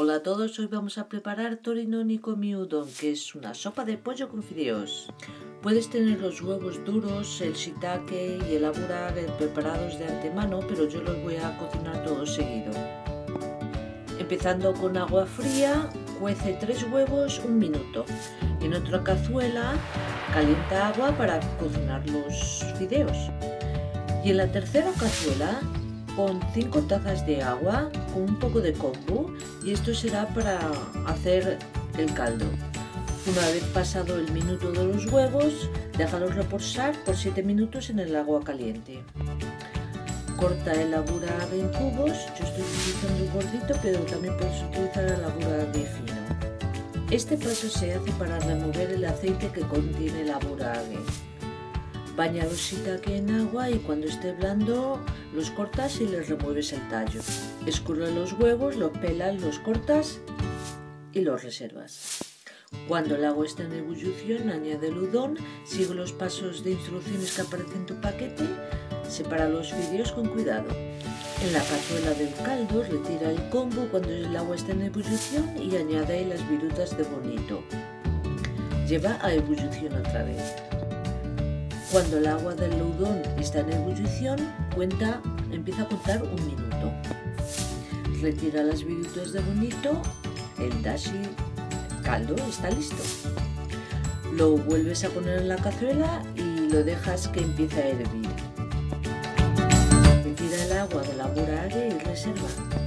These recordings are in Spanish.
Hola a todos, hoy vamos a preparar torino nikomi udon, que es una sopa de pollo con fideos. Puedes tener los huevos duros, el shiitake y el aburage preparados de antemano, pero yo los voy a cocinar todos seguido. Empezando con agua fría, cuece 3 huevos 1 minuto. En otra cazuela, calienta agua para cocinar los fideos. Y en la tercera cazuela, pon 5 tazas de agua con un poco de kombu y esto será para hacer el caldo. Una vez pasado el minuto de los huevos, déjalos reposar por 7 minutos en el agua caliente. Corta el aburage en cubos, yo estoy utilizando el gordito, pero también puedes utilizar el aburage fino. Este paso se hace para remover el aceite que contiene el aburage. Baña los shiitake en agua y cuando esté blando los cortas y les remueves el tallo. Escurre los huevos, los pelas, los cortas y los reservas. Cuando el agua está en ebullición, añade el udon, sigue los pasos de instrucciones que aparecen en tu paquete, separa los fideos con cuidado. En la cazuela del caldo retira el kombu cuando el agua está en ebullición y añade las virutas de bonito. Lleva a ebullición otra vez. Cuando el agua del udon está en ebullición, empieza a contar 1 minuto. Retira las virutas de bonito, el dashi, caldo está listo. Lo vuelves a poner en la cazuela y lo dejas que empiece a hervir. Retira el agua del aburage y reserva.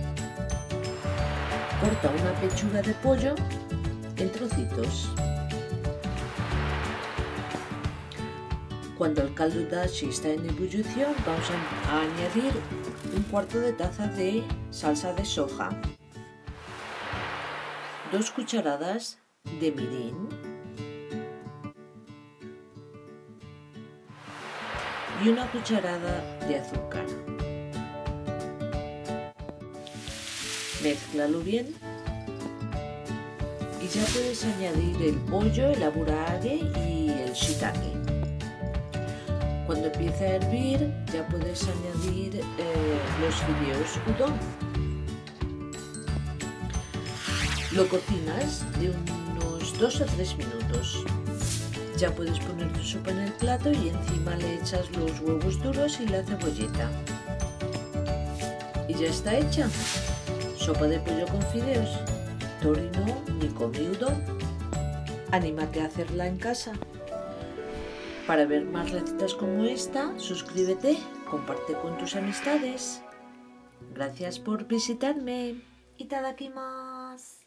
Corta una pechuga de pollo en trocitos. Cuando el caldo dashi está en ebullición, vamos a añadir 1/4 de taza de salsa de soja, 2 cucharadas de mirin y 1 cucharada de azúcar. Mézclalo bien y ya puedes añadir el pollo, el aburage y el shiitake. Cuando empiece a hervir, ya puedes añadir los fideos udon. Lo cocinas de unos 2 o 3 minutos. Ya puedes poner tu sopa en el plato y encima le echas los huevos duros y la cebolleta. Y ya está hecha. Sopa de pollo con fideos, torino nikomi udon. Anímate a hacerla en casa. Para ver más recetas como esta, suscríbete, comparte con tus amistades. Gracias por visitarme. Itadakimasu.